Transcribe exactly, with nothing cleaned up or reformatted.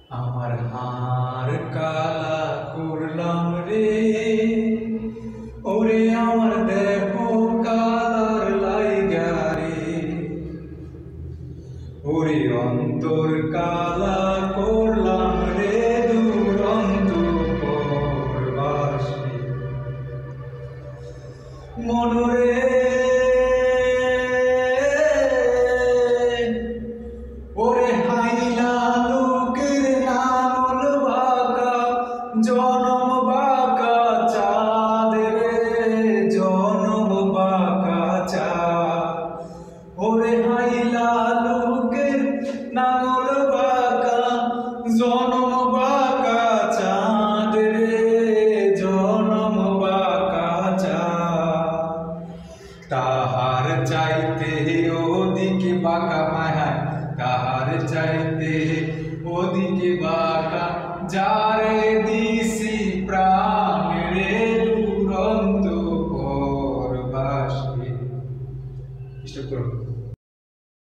আমার হার কালা করলাম রে, ওরে আমার দেহ কালার লাইগা রে, ওরে অন্তর কালা করলাম রে দুরন্ত পরবাসী মনরে। ওরে হাইলা লোকের নাম বাঁকা, জনম বাঁকা চাঁদ রে, জনম বাঁকা চাঁদ। ওরে হাইলা লোকের নাম বাঁকা, জনম বাঁকা চাঁদ রে, জনম বাঁকা চাঁদ। তাহার চাইতে ওদিকে বাঁকা মায়া, তাহার চাইতে ওদিকে বাঁকা, যারে দিছি প্রাণ রে দুরন্ত পরবাসী।